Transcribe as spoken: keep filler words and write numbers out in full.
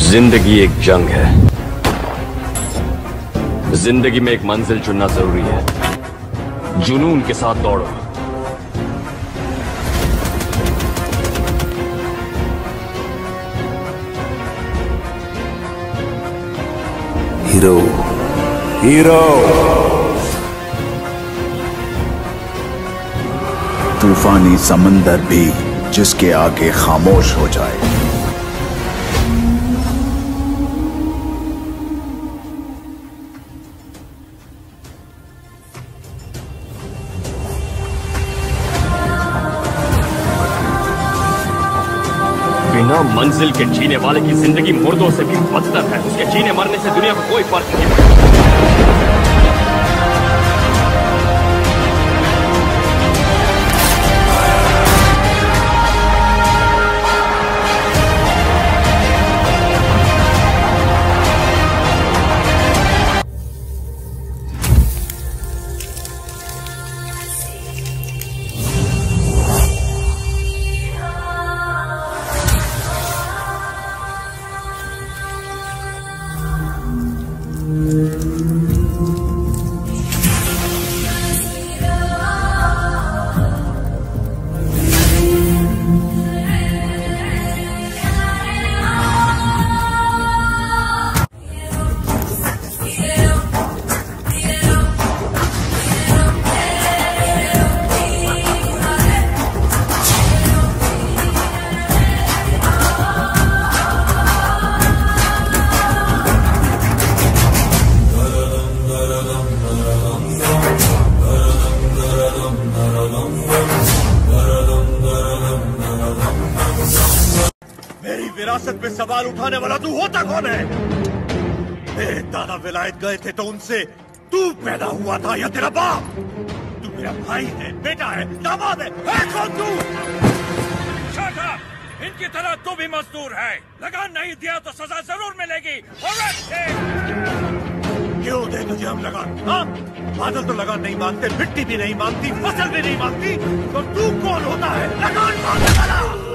जिंदगी एक जंग है। जिंदगी में एक मंजिल चुनना जरूरी है। जुनून के साथ दौड़ो। हीरो हीरो तूफानी समंदर भी जिसके आगे खामोश हो जाए। बिना मंजिल के जीने वाले की जिंदगी मुर्दों से भी बदतर है। उसके जीने मरने से दुनिया को कोई फर्क नहीं पड़ता। सवाल उठाने वाला तू होता कौन है? मेरे दादा विलायत गए थे तो उनसे तू पैदा हुआ था या तेरा बाप? तू मेरा भाई है, बेटा है, दामाद है, है कौन तू? शाटा, इनकी तरह तू भी मजदूर है। लगान नहीं दिया तो सजा जरूर मिलेगी। क्यों दे तुझे हम लगान? हाँ? बादल तो लगान नहीं मांगते, मिट्टी भी नहीं मांगती, फसल भी नहीं मांगती, तो तू कौन होता है लगान मांगने वाला?